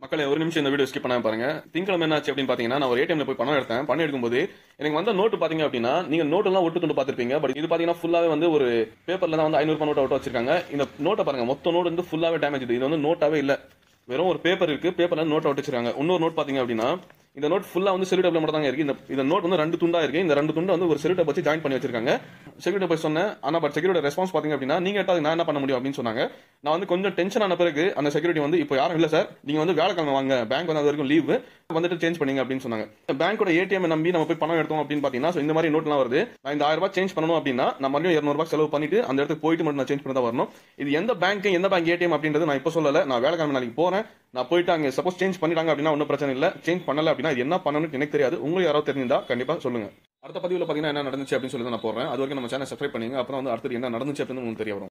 மக்களே ஒரு நிமிஷம் இந்த வீடியோ ஸ்கிப் பண்ணாம பாருங்க. திங்கக்கிழமை என்னாச்சு அப்படின்னு பாத்தீங்கன்னா, நான் ஒரு ஏடிஎம்ல போய் பணம் எடுத்தேன். பணம் எடுக்கும்போது எனக்கு வந்த நோட்டு பாத்தீங்க அப்படின்னா, நீங்க நோட்டு எல்லாம் ஒட்டு துண்டு பாத்திருப்பீங்க. பட் இது பாத்தீங்கன்னா ஃபுல்லாவே வந்து ஒரு பேப்பர்ல தான் வந்து 500 ரூபாய் நோட்டை ஒட்ட வச்சிருக்காங்க. இந்த நோட்டை பாருங்க, மொத்த நோட்டு வந்து ஃபுல்லாவே டேமேஜ். இது வந்து நோட்டாவே இல்ல, வெறும் ஒரு பேப்பர் இருக்கு. பேப்பர்ல நோட்டை ஒட்டிச்சிருக்காங்க. இன்னொரு நோட் பாத்தீங்க அப்படின்னா, இந்த நோட் ஃபுல்லா வந்து செல்லு டேப்ல மட்டும் தான் இருக்கு. இந்த நோட் வந்து 2 துண்டா இருக்கு. இந்த 2 துண்டு வந்து ஒரு செல்லு டேப் வச்சு ஜாயின் பண்ணி வச்சிருக்காங்க. செக்யூரிட்டி போய் சொன்னேன். ஆனா பட் செக்யூரிட்டி ரெஸ்பான்ஸ் பாத்தீங்க அப்படின்னா, நீங்க கேட்டா நான் என்ன பண்ண முடியும் அப்படின்னு சொன்னாங்க. நான் வந்து கொஞ்சம் டென்ஷன் ஆன பிறகு அந்த செக்யூரிட்டி வந்து இப்போ யாரும் இல்ல சார், நீங்க வந்து வியாழக்கிழமை வாங்க, பேங்க் வந்து அது வரைக்கும் லீவ், வந்துட்டு சேஞ்ச் பண்ணீங்க அப்படின்னு சொன்னாங்க. பேங்கோட ஏடிஎம் நம்பி நம்ம போய் பணம் எடுத்தோம் அப்படின்னு பாத்தீங்கன்னா, இந்த மாதிரி நோட்லாம் வருது. நான் இந்த 1000 ரூபாய் சேஞ்ச் பண்ணணும் அப்படின்னா நான் மறுபடியும் 200 ரூபாய் செலவு பண்ணிட்டு அந்த இடத்துக்கு போயிட்டு மட்டும் நான் சேஞ்ச் பண்ணி தான் வரணும். இது எந்த பேங்க் ஏடிஎம் அப்படின்றது நான் இப்போ சொல்லல. நான் வியாழக்கிழமை நாளைக்கு போறேன். நான் போயிட்டு அங்க சப்போஸ் சேஞ்ச் பண்ணிட்டாங்க அப்படின்னா ஒன்றும் பிரச்சனை இல்ல. சேஞ்ச் பண்ணல அப்படின்னா இது என்ன பண்ணணும்னு எனக்கு தெரியாது. உங்களுக்கு யாராவது தெரிஞ்சா கண்டிப்பா சொல்லுங்க. அடுத்த பதிவுல பாத்தீங்கன்னா என்ன நடந்துச்சு அப்படின்னு சொல்லி நான் போடுறேன். அது வரைக்கும் நம்ம சேனல் சப்ஸ்கிரைப் பண்ணுங்க. அப்புறம் வந்து அடுத்து என்ன நடந்துச்சு அப்படின்னு உங்களுக்கு தெரிய வரும்.